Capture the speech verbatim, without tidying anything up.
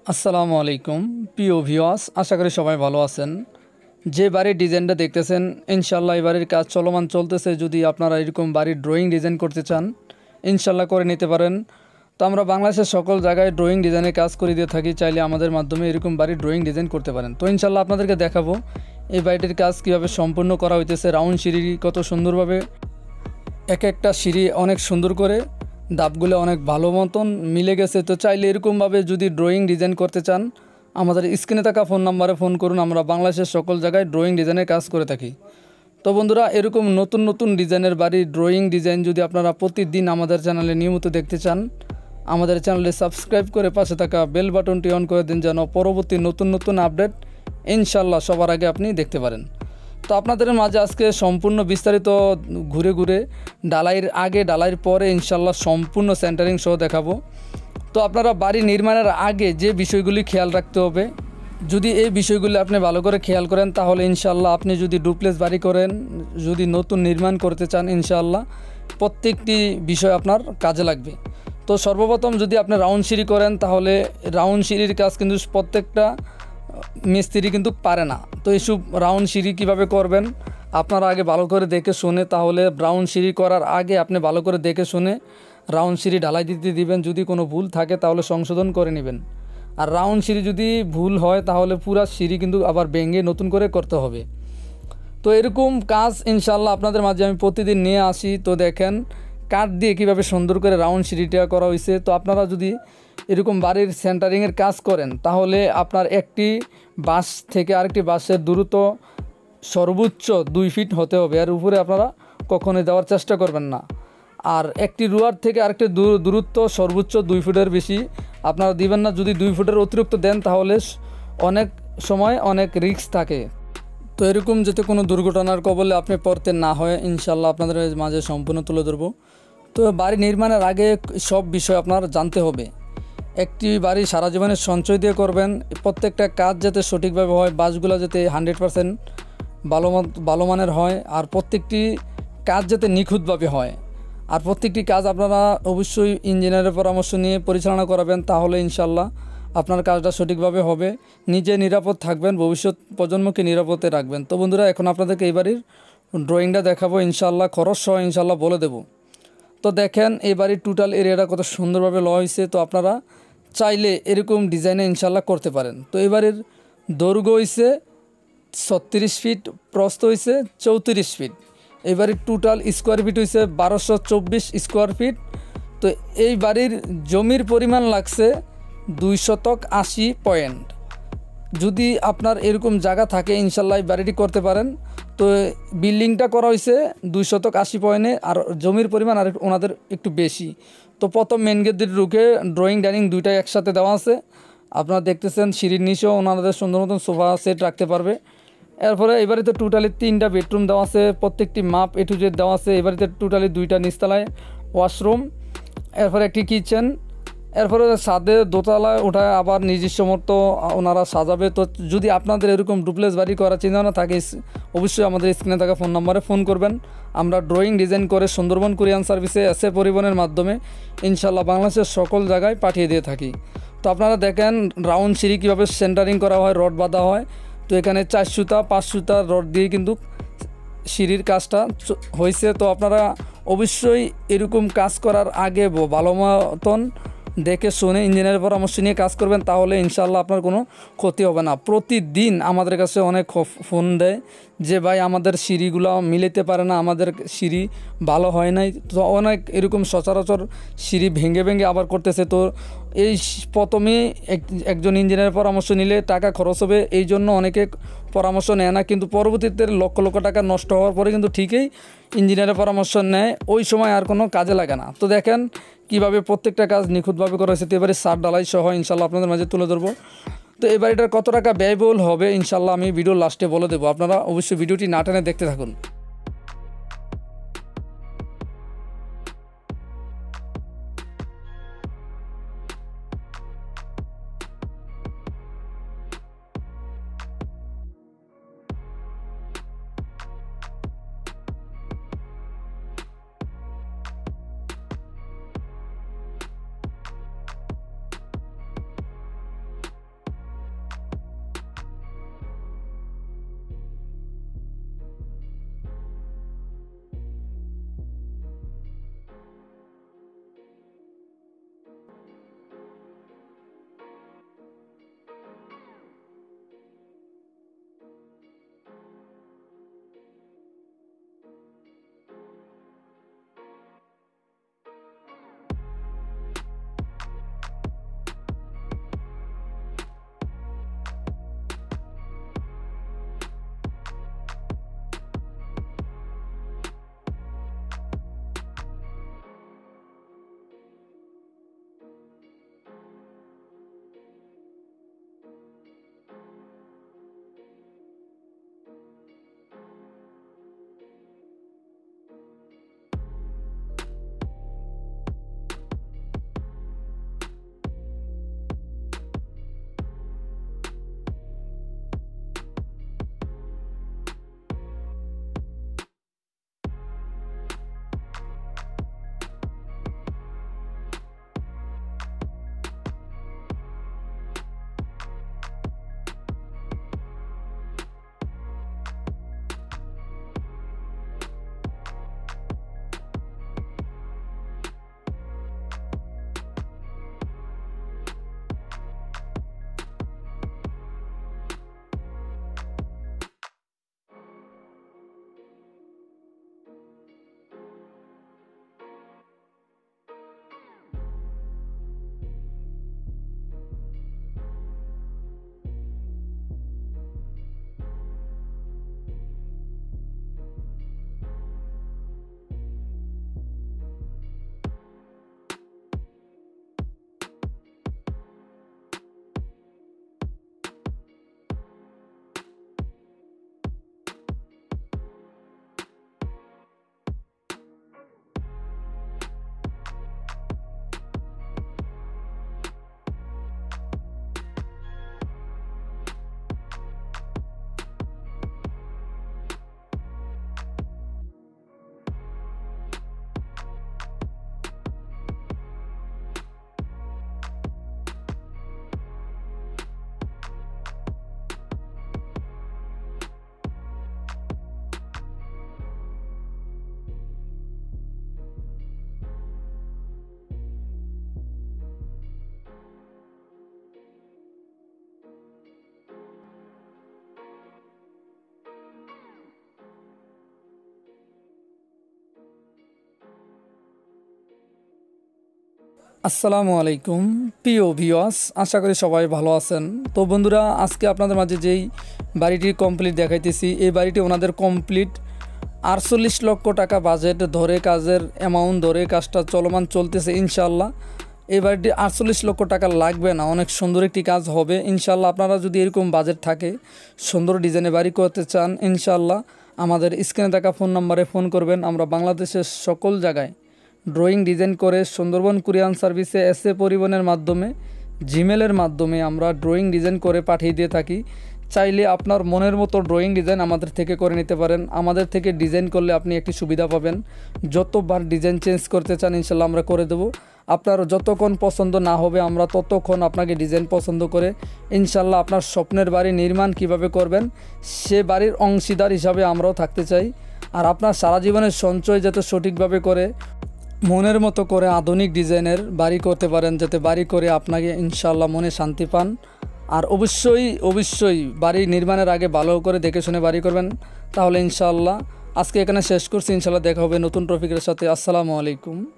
আসসালামু আলাইকুম প্রিয় ভিউয়ার্স, আশা করি সবাই ভালো আছেন। যে বাড়ির ডিজাইনটা দেখতেছেন ইনশাল্লাহ এই বাড়ির কাজ চলমান চলতেছে। যদি আপনারা এরকম বাড়ির ড্রয়িং ডিজাইন করতে চান ইনশাল্লাহ করে নিতে পারেন। তো আমরা বাংলাদেশের সকল জায়গায় ড্রয়িং ডিজাইনের কাজ করে দিয়ে থাকি, চাইলে আমাদের মাধ্যমে এরকম বাড়ির ড্রয়িং ডিজাইন করতে পারেন। তো ইনশাল্লাহ আপনাদেরকে দেখাবো এই বাড়িটির কাজ কীভাবে সম্পূর্ণ করা হইতেছে। রাউন্ড সিঁড়ি কত সুন্দরভাবে, এক একটা সিঁড়ি অনেক সুন্দর করে ধাপগুলো অনেক ভালো মতন মিলে গেছে। তো চাইলে এরকমভাবে যদি ড্রয়িং ডিজাইন করতে চান আমাদের স্ক্রিনে থাকা ফোন নাম্বারে ফোন করুন। আমরা বাংলাদেশের সকল জায়গায় ড্রয়িং ডিজাইনের কাজ করে থাকি। তো বন্ধুরা, এরকম নতুন নতুন ডিজাইনের বাড়ি ড্রয়িং ডিজাইন যদি আপনারা প্রতিদিন আমাদের চ্যানেলে নিয়মিত দেখতে চান, আমাদের চ্যানেলে সাবস্ক্রাইব করে পাশে থাকা বেল বাটনটি অন করে দিন, যেন পরবর্তী নতুন নতুন আপডেট ইনশাল্লাহ সবার আগে আপনি দেখতে পারেন। তো আপনাদের মাঝে আজকে সম্পূর্ণ বিস্তারিত ঘুরে ঘুরে ডালাইয়ের আগে ডালাইয়ের পরে ইনশাল্লাহ সম্পূর্ণ সেন্টারিং সহ দেখাবো। তো আপনারা বাড়ি নির্মাণের আগে যে বিষয়গুলি খেয়াল রাখতে হবে, যদি এই বিষয়গুলি আপনি ভালো করে খেয়াল করেন তাহলে ইনশাল্লাহ আপনি যদি ডুপ্লেক্স বাড়ি করেন, যদি নতুন নির্মাণ করতে চান ইনশাল্লাহ প্রত্যেকটি বিষয় আপনার কাজে লাগবে। তো সর্বপ্রথম যদি আপনি রাউন্ড সিঁড়ি করেন তাহলে রাউন্ড সিঁড়ির কাজ কিন্তু প্রত্যেকটা মিস্ত্রি কিন্তু পারে না। তো এইসব রাউন্ড সিঁড়ি কীভাবে করবেন আপনারা আগে ভালো করে দেখে শুনে, তাহলে রাউন্ড সিঁড়ি করার আগে আপনি ভালো করে দেখে শুনে রাউন্ড সিঁড়ি ঢালাই দিতে দিবেন। যদি কোনো ভুল থাকে তাহলে সংশোধন করে নেবেন। আর রাউন্ড সিঁড়ি যদি ভুল হয় তাহলে পুরো সিঁড়ি কিন্তু আবার ভেঙে নতুন করে করতে হবে। তো এরকম কাজ ইনশাল্লাহ আপনাদের মাঝে আমি প্রতিদিন নিয়ে আসি। তো দেখেন কাঠ দিয়ে কীভাবে সুন্দর করে রাউন্ড সিঁড়িটা করা হয়েছে। তো আপনারা যদি এরকম বাড়ির সেন্টারিংয়ের কাজ করেন তাহলে আপনার একটি বাঁশ থেকে আরেকটি বাঁশের দূরত্ব সর্বোচ্চ দুই ফিট হতে হবে। আর উপরে আপনারা কখনোই দেওয়ার চেষ্টা করবেন না। আর একটি রুয়ার থেকে আরেকটি দূরত্ব সর্বোচ্চ দুই ফুটের বেশি আপনারা দিবেন না। যদি দুই ফুটের অতিরিক্ত দেন তাহলে অনেক সময় অনেক রিস্ক থাকে। তো এরকম যাতে কোনো দুর্ঘটনার কবলে আপনি পড়তে না হয় ইনশাল্লাহ আপনাদের মাঝে সম্পূর্ণ তুলে ধরব। তো বাড়ি নির্মাণের আগে সব বিষয় আপনার জানতে হবে। একটি বাড়ি সারা জীবনের সঞ্চয় দিয়ে করবেন, প্রত্যেকটা কাজ যাতে সঠিকভাবে হয়, বাসগুলো যাতে হান্ড্রেড পারসেন্ট ভালো ভালো মানের হয়, আর প্রত্যেকটি কাজ যাতে নিখুঁতভাবে হয়। আর প্রত্যেকটি কাজ আপনারা অবশ্যই ইঞ্জিনিয়ারের পরামর্শ নিয়ে পরিচালনা করাবেন, তাহলে ইনশাল্লাহ আপনার কাজটা সঠিকভাবে হবে। নিজে নিরাপদ থাকবেন, ভবিষ্যৎ প্রজন্মকে নিরাপদে রাখবেন। তো বন্ধুরা, এখন আপনাদেরকে এই বাড়ির ড্রয়িংটা দেখাবো ইনশাল্লাহ, খরচ সহ ইনশাল্লাহ বলে দেব। তো দেখেন এই বাড়ির টোটাল এরিয়াটা কত সুন্দরভাবে ল হয়েছে। তো আপনারা চাইলে এরকম ডিজাইনে ইনশাল্লাহ করতে পারেন। তো এই বাড়ির দৈর্ঘ্য হয়েছে ছত্রিশ ফিট, প্রস্থ হয়েছে চৌত্রিশ ফিট। এই বাড়ির টোটাল স্কোয়ার ফিট হয়েছে বারোশো চব্বিশ স্কোয়ার ফিট। তো এই বাড়ির জমির পরিমাণ লাগছে দুই শতক আশি পয়েন্ট। যদি আপনার এরকম জায়গা থাকে ইনশাল্লাহ এই বাড়িটি করতে পারেন। তো বিল্ডিংটা করা হয়েছে দুই শতক আশি পয়েন্টে, আর জমির পরিমাণ আর ওনাদের একটু বেশি। তো প্রথম মেন গেট দিয়ে ঢুকে ড্রয়িং ডাইনিং দুইটাই একসাথে দেওয়া আছে। আপনারা দেখতেছেন সিঁড়ির নিচেও ওনাদের সুন্দর মতন সোফা সেট রাখতে পারবে। এরপরে এই বাড়িতে টোটালি তিনটা বেডরুম দেওয়া আছে, প্রত্যেকটি মাপ এ টু জেড দেওয়া আছে। এই বাড়িতে টোটালি দুইটা নিচতলায় ওয়াশরুম, এরপরে একটি কিচেন, এরপরে ছাদে দোতলায় ওঠায় আবার নিজস্ব মতো ওনারা সাজাবে। তো যদি আপনাদের এরকম ডুপ্লেক্স বাড়ি করার চিন্তাভাবনা থাকে অবশ্যই আমাদের স্ক্রিনে থাকা ফোন নম্বরে ফোন করবেন। আমরা ড্রয়িং ডিজাইন করে সুন্দরবন কুরিয়ান সার্ভিসে এস এ পরিবহনের মাধ্যমে ইনশাল্লাহ বাংলাদেশের সকল জায়গায় পাঠিয়ে দিয়ে থাকি। তো আপনারা দেখেন রাউন্ড সিঁড়ি কীভাবে সেন্টারিং করা হয়, রড বাঁধা হয়। তো এখানে চার সুতা পাঁচ সুতা রড দিয়ে কিন্তু সিঁড়ির কাজটা হয়েছে। তো আপনারা অবশ্যই এরকম কাজ করার আগে ভালো মতন দেখে শুনে ইঞ্জিনিয়ারের পরামর্শ নিয়ে কাজ করবেন, তাহলে ইনশাল্লাহ আপনার কোনো ক্ষতি হবে না। প্রতিদিন আমাদের কাছে অনেক ফোন দেয় যে ভাই আমাদের সিঁড়িগুলো মিলাতে পারে না, আমাদের সিঁড়ি ভালো হয় নাই। তো অনেক এরকম সচরাচর সিঁড়ি ভেঙে ভেঙে আবার করতেছে। তো এই প্রথমে একজন ইঞ্জিনিয়ারের পরামর্শ নিলে টাকা খরচ হবে, এই জন্য অনেকে পরামর্শ নেয় না। কিন্তু পরবর্তীতে লক্ষ লক্ষ টাকা নষ্ট হওয়ার পরে কিন্তু ঠিকই ইঞ্জিনিয়ারের পরামর্শ নেয়, ওই সময় আর কোনো কাজে লাগে না। তো দেখেন কীভাবে প্রত্যেকটা কাজ নিখুঁতভাবে করা হয়েছে। তো এবারে সার ডালাই সহ ইনশাল্লাহ আপনাদের মাঝে তুলে ধরবো। তো এই বাড়িটার কত টাকা ব্যয়বহুল হবে ইনশাল্লাহ আমি ভিডিও লাস্টে বলে দেবো, আপনারা অবশ্যই ভিডিওটি না টেনে দেখতে থাকুন। আসসালামু আলাইকুম প্রিয় ভিউয়ার্স, আশা করি সবাই ভালো আছেন। তো বন্ধুরা, আজকে আপনাদের মাঝে যেই বাড়িটি কমপ্লিট দেখাইতেছি, এই বাড়িটি ওনাদের কমপ্লিট আটচল্লিশ লক্ষ টাকা বাজেট ধরে, কাজের অ্যামাউন্ট ধরে কাজটা চলমান চলতেছে ইনশাল্লাহ। এই বাড়িটি আটচল্লিশ লক্ষ টাকা লাগবে না, অনেক সুন্দর একটি কাজ হবে ইনশাল্লাহ। আপনারা যদি এরকম বাজেট থাকে, সুন্দর ডিজাইনে বাড়ি করতে চান, ইনশাল্লাহ আমাদের স্ক্রিনে থাকা ফোন নম্বরে ফোন করবেন। আমরা বাংলাদেশের সকল জায়গায় ড্রয়িং ডিজাইন করে সুন্দরবন কুরিয়ান সার্ভিসে এসএ পরিবহনের মাধ্যমে, জিমেলের মাধ্যমে আমরা ড্রয়িং ডিজাইন করে পাঠিয়ে দিয়ে থাকি। চাইলে আপনার মনের মতো ড্রয়িং ডিজাইন আমাদের থেকে করে নিতে পারেন। আমাদের থেকে ডিজাইন করলে আপনি একটি সুবিধা পাবেন, যতবার ডিজাইন চেঞ্জ করতে চান ইনশাল্লাহ আমরা করে দেবো। আপনার যতক্ষণ পছন্দ না হবে, আমরা ততক্ষণ আপনাকে ডিজাইন পছন্দ করে ইনশাল্লাহ আপনার স্বপ্নের বাড়ি নির্মাণ কিভাবে করবেন সে বাড়ির অংশীদার হিসাবে আমরাও থাকতে চাই। আর আপনার সারা জীবনের সঞ্চয় যাতে সঠিকভাবে করে মনের মতো করে আধুনিক ডিজাইনের বাড়ি করতে পারেন, যাতে বাড়ি করে আপনাকে ইনশাল্লাহ মনে শান্তি পান। আর অবশ্যই অবশ্যই বাড়ি নির্মাণের আগে ভালো করে দেখে শুনে বাড়ি করবেন, তাহলে ইনশাল্লাহ। আজকে এখানে শেষ করছি, ইনশাল্লাহ দেখা হবে নতুন টপিকের সাথে। আসসালামু আলাইকুম।